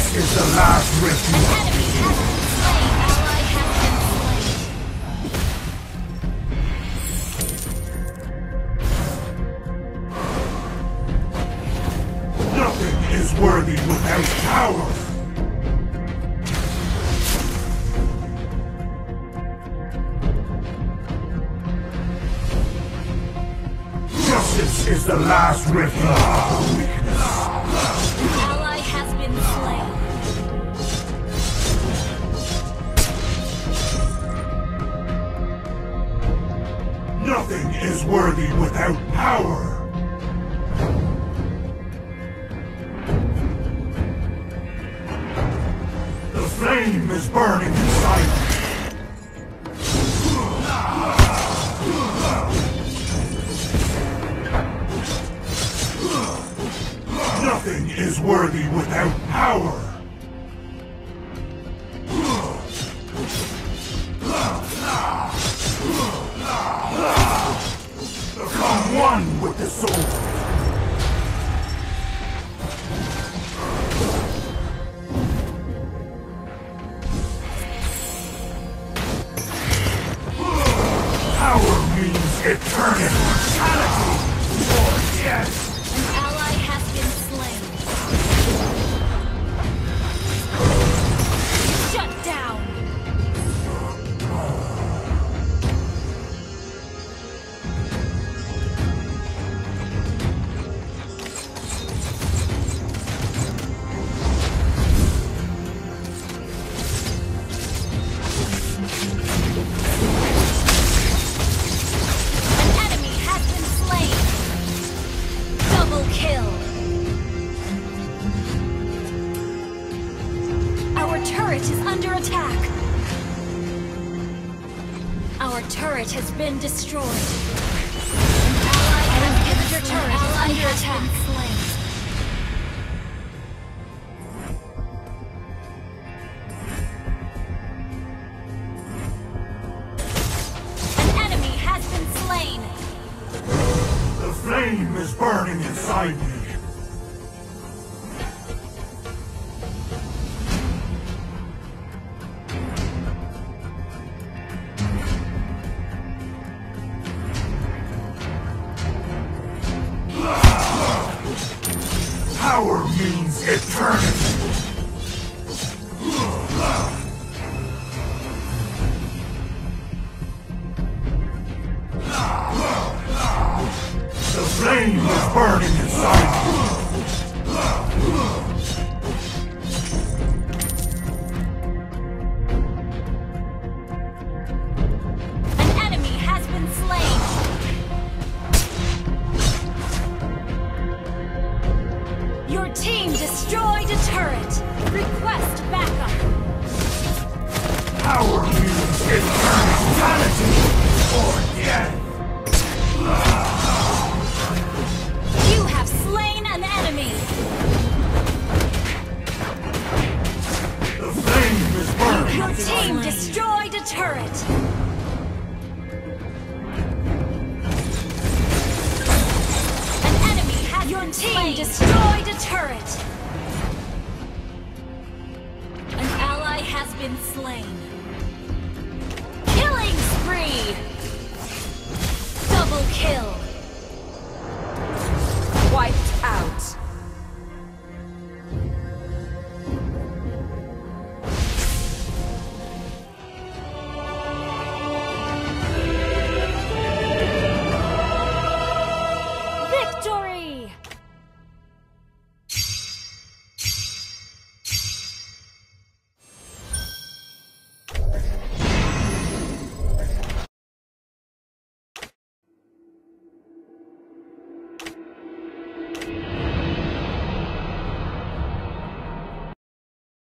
This is the last refuge. An enemy has been slain. Ally has been slain. Nothing is worthy without power. Justice is the last refuge of weakness. An ally has been slain. Nothing is worthy without power. The flame is burning inside me. Nothing is worthy without power. Become one with the sword. Power means eternal mortality or death. An ally has been slain. Shut down. An enemy has been slain. Double kill. Our turret is under attack. Our turret has been destroyed. An ally has turret is under attack. An enemy has been slain. The flame is burning inside me. Power means eternity. The flame is burning inside me. An enemy has been slain. Your team destroyed a turret. Request backup. Power means eternity or death. You have slain an enemy. The flame is burning. Your team destroyed a turret. An enemy has Your team destroyed a turret. An ally has been slain. Killing spree. Double kill.